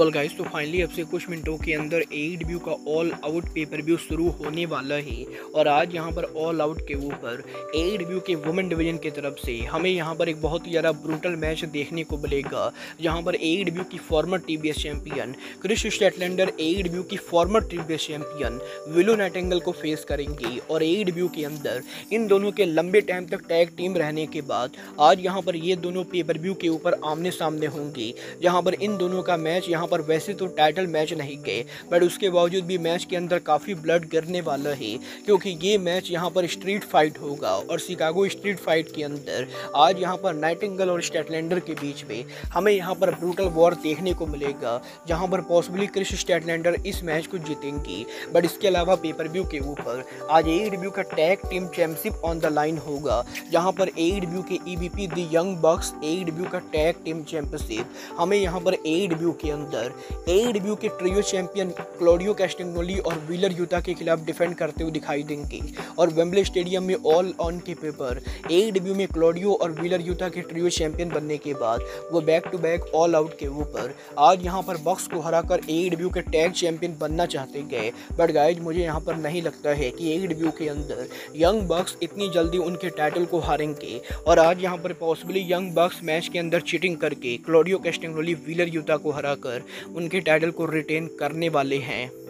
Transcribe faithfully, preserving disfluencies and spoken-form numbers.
Well guys, तो finally अब से कुछ मिनटों के अंदर एडब्ल्यू का ऑल आउट पेपर व्यू शुरू होने वाला है। और आज यहां पर ऑल आउट के ऊपर एडब्ल्यू के वुमेन डिवीजन की तरफ से हमें यहां पर एक बहुत ही ज़्यादा ब्रूटल मैच देखने को मिलेगा, जहां पर एडब्ल्यू की former TBS champion Chris Statlander AEW की former TBS champion Willow Nightingale को फेस करेंगे। और एडब्ल्यू के अंदर इन दोनों के लंबे टाइम तक टैग टीम रहने के बाद आज यहां पर ये दोनों पेपर व्यू के ऊपर आमने सामने होंगे, जहां पर इन दोनों का मैच यहाँ पर वैसे तो टाइटल मैच नहीं गए, बट उसके बावजूद भी मैच के अंदर काफ़ी ब्लड गिरने वाला है, क्योंकि ये मैच यहाँ पर स्ट्रीट फाइट होगा। और शिकागो स्ट्रीट फाइट के अंदर आज यहाँ पर नाइटिंगेल और स्टेटलैंडर के बीच में हमें यहाँ पर ब्रूटल वॉर देखने को मिलेगा, जहाँ पर पॉसिबली क्रिस स्टेटलैंडर इस मैच को जीतेंगी। बट इसके अलावा पेपर व्यू के ऊपर आज एडब्ल्यू का tag team championship on the line होगा, जहाँ पर एडब्ल्यू के EVP the Young Bucks AEW का टैग टीम चैंपियनशिप हमें यहाँ पर एडब्ल्यू के अंदर एडब्ल्यू के ट्रियो चैंपियन क्लॉडियो कैस्टिग्नोली और व्हीलर यूटा के खिलाफ डिफेंड करते हुए दिखाई देंगे। और वेम्बले स्टेडियम में ऑल ऑन के पेपर एडब्ल्यू में क्लॉडियो और व्हीलर यूटा के ट्रियो चैंपियन बनने के बाद वो back to back all out के ऊपर आज यहाँ पर बॉक्स को हराकर एडब्ल्यू के टैग चैंपियन बनना चाहते गए। बट गाइज, मुझे यहाँ पर नहीं लगता है कि एडब्ल्यू के अंदर यंग बक्स इतनी जल्दी उनके टाइटल को हारेंगे। और आज यहाँ पर पॉसिबली यंग बक्स मैच के अंदर चीटिंग करके क्लॉडियो कैस्टिग्नोली व्हीलर यूटा को हराकर उनके टाइटल को रिटेन करने वाले हैं।